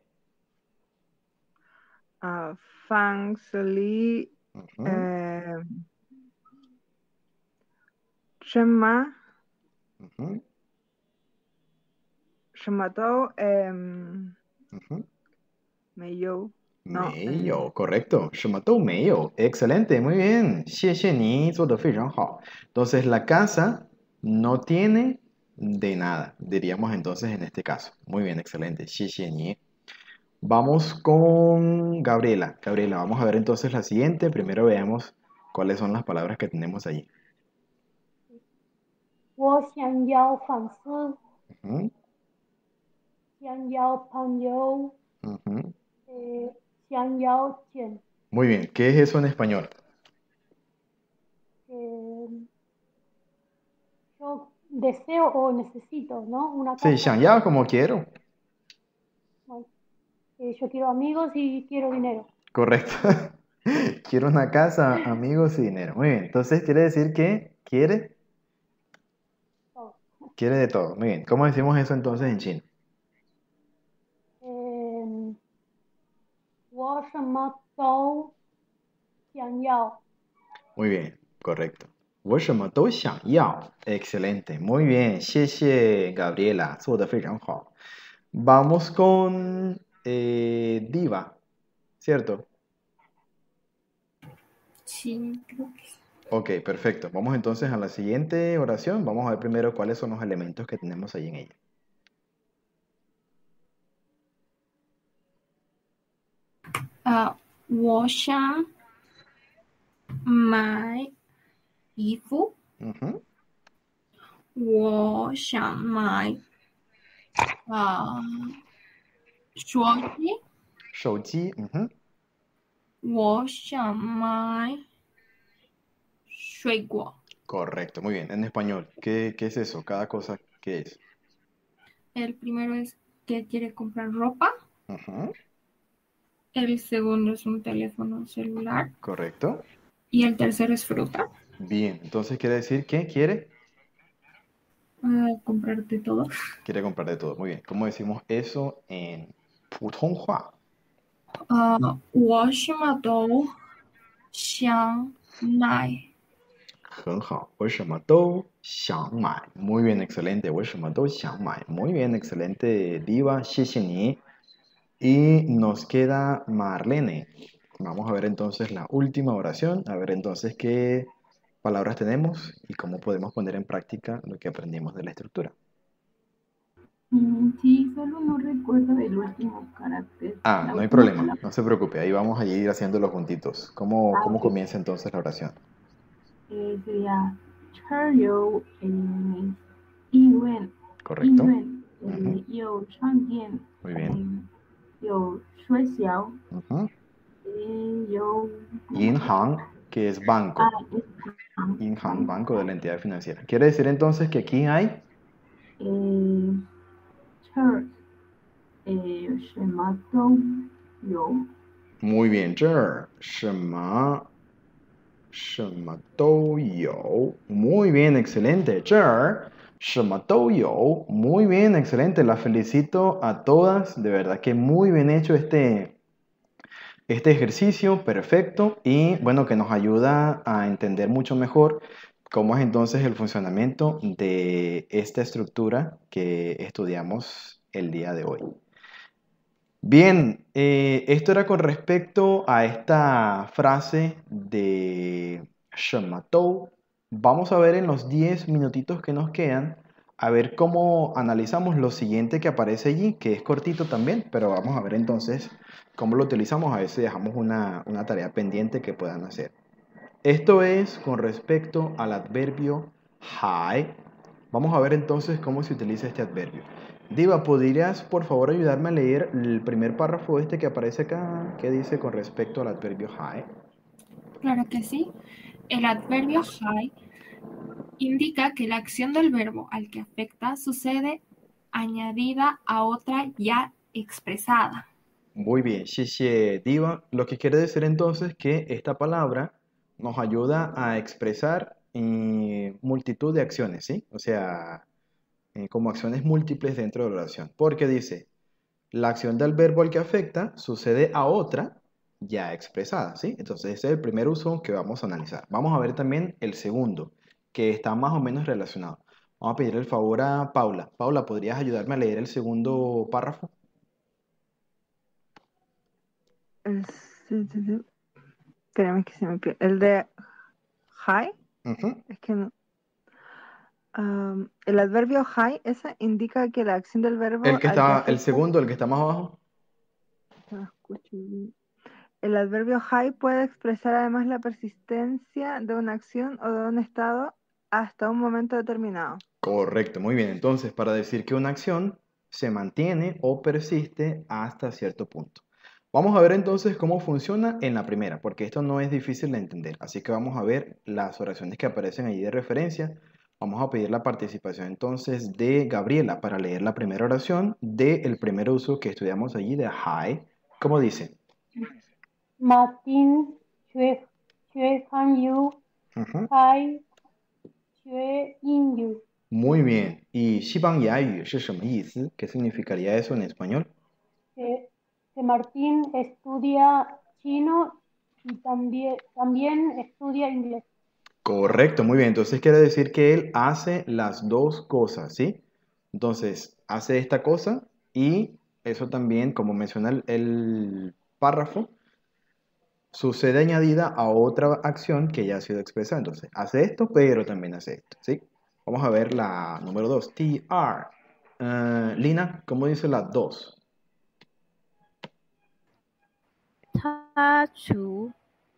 Fang Soli. Ujú, Shema. ujú, Shematou. ujú. Meiyou. No. 没有, correcto. 什么都没有. Excelente, muy bien. 谢谢你，做得非常好. Entonces, la casa no tiene de nada, diríamos entonces en este caso. Muy bien, excelente. 谢谢你. Vamos con Gabriela. Gabriela, vamos a ver entonces la siguiente. Primero veamos cuáles son las palabras que tenemos allí. 我想要粉丝， Ujú, 想要朋友， ujú. 想要钱， Muy bien, ¿qué es eso en español? yo deseo o necesito, ¿no? Una Sí, casa. 想要 como quiero. Bueno, yo quiero amigos y quiero dinero. Correcto. Quiero una casa, amigos y dinero. Muy bien, entonces quiere decir que quiere, Todo. quiere de todo. Muy bien, ¿cómo decimos eso entonces en chino? 我什么都想要。 Muy bien, correcto. 我什么都想要. Excelente, muy bien. 谢谢 Gabriela, 做得非常好. Vamos con Diva, ¿cierto? Sí, creo que sí. Ok, perfecto. Vamos entonces a la siguiente oración. Vamos a ver primero cuáles son los elementos que tenemos ahí en ella. 我想买衣服， Ujú. 我想买手机， 手机, ujú. 我想买水果。 Correcto, muy bien. En español, ¿qué es eso? Cada cosa, ¿qué es? El primero es que quiere comprar ropa. Ujú. El segundo es un teléfono celular. Correcto. Y el tercero es fruta. Bien, entonces quiere decir que quiere, Comprarte todo. quiere comprar de todo. Muy bien. ¿Cómo decimos eso en 普通话? 我什么都想买。 很好，我什么都想买. Muy bien, excelente. 我什么都想买. Muy bien, excelente, Diva. 谢谢你. Y nos queda Marlene. Vamos a ver entonces la última oración. A ver entonces qué palabras tenemos y cómo podemos poner en práctica lo que aprendimos de la estructura. Sí, solo no recuerdo el último carácter. Ah, La no hay última problema. palabra. No se preocupe. Ahí vamos a ir haciéndolo juntitos. ¿Cómo Ok. comienza entonces la oración? Sería Cherio, Iwen, Correcto. Iwen, Ujú. Yo Changjian, Muy bien. Yo Shuexiao, Ujú. Yo. Yinhang, que es banco. Yinhang, banco de la entidad financiera. Quiere decir entonces que aquí hay Cher, Shemato, Yo. muy bien, 这儿什么都有. Muy bien, excelente. 这儿什么都有. Muy bien, excelente. La felicito a todas. De verdad que muy bien hecho este ejercicio. Perfecto. Y bueno, que nos ayuda a entender mucho mejor cómo es entonces el funcionamiento de esta estructura que estudiamos el día de hoy. Bien, esto era con respecto a esta frase de 什么都. Vamos a ver en los 10 minutitos que nos quedan, a ver cómo analizamos lo siguiente que aparece allí, que es cortito también, pero vamos a ver entonces cómo lo utilizamos, a ver si dejamos una tarea pendiente que puedan hacer. Esto es con respecto al adverbio hai. Vamos a ver entonces cómo se utiliza este adverbio. Diva, ¿podrías por favor ayudarme a leer el primer párrafo este que aparece acá? ¿Qué dice con respecto al adverbio hai? Claro que sí. El adverbio hai indica que la acción del verbo al que afecta sucede añadida a otra ya expresada. Muy bien, xie Diva. Lo que quiere decir entonces que esta palabra nos ayuda a expresar multitud de acciones, ¿sí? O sea, como acciones múltiples dentro de la oración. Porque dice, la acción del verbo al que afecta sucede a otra ya expresada, ¿sí? Entonces ese es el primer uso que vamos a analizar. Vamos a ver también el segundo, que está más o menos relacionado. Vamos a pedir el favor a Paula. Paula, ¿podrías ayudarme a leer el segundo párrafo? Sí. Espérame que se me pierde. El de high, Ujú. es que no. El adverbio high, esa indica que la acción del verbo El que al que está, el afecta. segundo, el que está más abajo. No escucho bien. El adverbio high puede expresar además la persistencia de una acción o de un estado hasta un momento determinado. Correcto, muy bien. Entonces, para decir que una acción se mantiene o persiste hasta cierto punto. Vamos a ver entonces cómo funciona en la primera, porque esto no es difícil de entender. Así que vamos a ver las oraciones que aparecen allí de referencia. Vamos a pedir la participación entonces de Gabriela para leer la primera oración del primer uso que estudiamos allí de hi. ¿Cómo dice? Martin Xue Han Yu Ujú. Hai Xue In Yu. Muy bien. ¿Y Xibang Yayu es什么意思? ¿Qué significaría eso en español? Que Martín estudia chino y también estudia inglés. Correcto, muy bien. Entonces quiere decir que él hace las dos cosas, ¿sí? Entonces, hace esta cosa y eso también, como menciona el párrafo, sucede añadida a otra acción que ya ha sido expresada. Entonces, hace esto, pero también hace esto, ¿sí? Vamos a ver la número 2, TR. Lina, ¿cómo dice la 2? 他除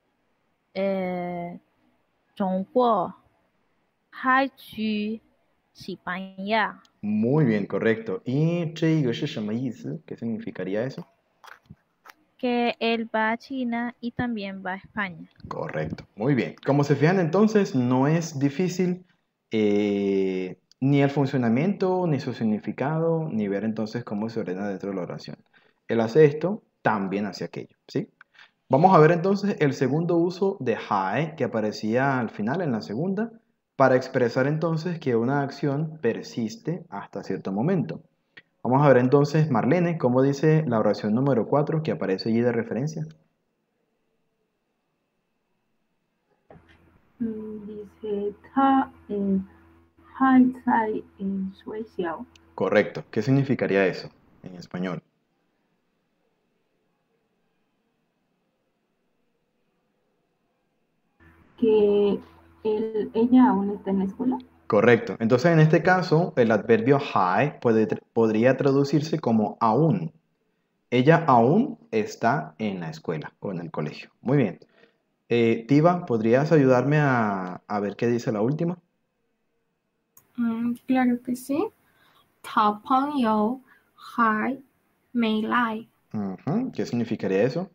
中国还去西班牙 Muy bien, correcto. ¿Y 这个是什么意思? ¿Qué significaría eso? que él va a China y también va a España. Correcto, muy bien. Como se fijan entonces, no es difícil ni el funcionamiento, ni su significado, ni ver entonces cómo se ordena dentro de la oración. Él hace esto, también hace aquello, ¿sí? Vamos a ver entonces el segundo uso de hae que aparecía al final en la segunda para expresar entonces que una acción persiste hasta cierto momento. Vamos a ver entonces, Marlene, cómo dice la oración número 4 que aparece allí de referencia. Dice, 他还在学校. Correcto. ¿Qué significaría eso en español? Que ella aún está en la escuela. Correcto. Entonces, en este caso, el adverbio hai podría traducirse como aún. Ella aún está en la escuela o en el colegio. Muy bien. Tiva, ¿podrías ayudarme a ver qué dice la última? Claro que sí. 好朋友还没来. Ujú. ¿Qué significaría eso?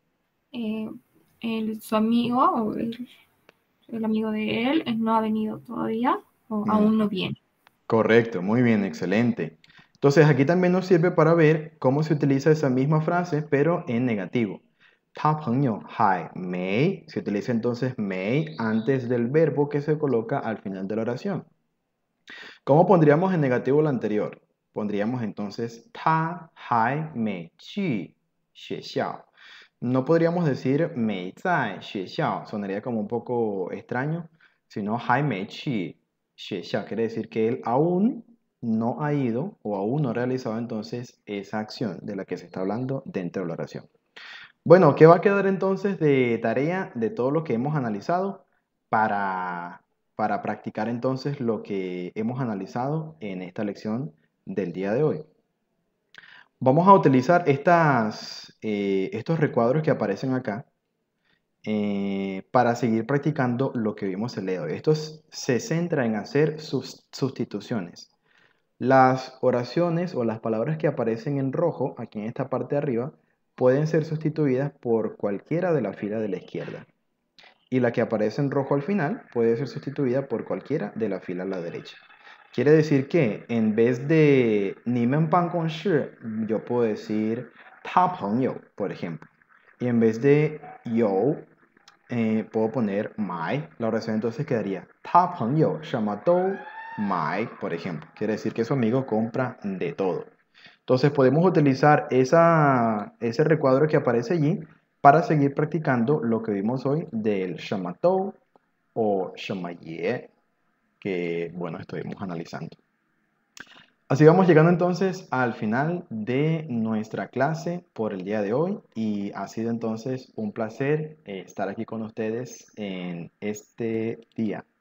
Su amigo o el amigo de él no ha venido todavía o aún no viene. Correcto, muy bien, excelente. Entonces, aquí también nos sirve para ver cómo se utiliza esa misma frase, pero en negativo. 他朋友还没 se utiliza entonces may antes del verbo que se coloca al final de la oración. ¿Cómo pondríamos en negativo lo anterior? Pondríamos entonces 他还没去学校. No podríamos decir 没在学校, sonaría como un poco extraño, sino 还没去学校, quiere decir que él aún no ha ido o aún no ha realizado entonces esa acción de la que se está hablando dentro de la oración. Bueno, ¿qué va a quedar entonces de tarea de todo lo que hemos analizado para practicar entonces lo que hemos analizado en esta lección del día de hoy? Vamos a utilizar estos recuadros que aparecen acá para seguir practicando lo que vimos el día de hoy. Esto se centra en hacer sustituciones. Las oraciones o las palabras que aparecen en rojo, aquí en esta parte de arriba, pueden ser sustituidas por cualquiera de la fila de la izquierda. Y la que aparece en rojo al final puede ser sustituida por cualquiera de la fila a la derecha. Quiere decir que en vez de 你们办公室, yo puedo decir 他朋友, por ejemplo. Y en vez de 有, puedo poner 买. La oración entonces quedaría 他朋友什么都买, por ejemplo. Quiere decir que su amigo compra de todo. Entonces podemos utilizar ese recuadro que aparece allí para seguir practicando lo que vimos hoy del 什么都 o 什么也 que, bueno, estuvimos analizando. Así vamos llegando entonces al final de nuestra clase por el día de hoy y ha sido entonces un placer estar aquí con ustedes en este día.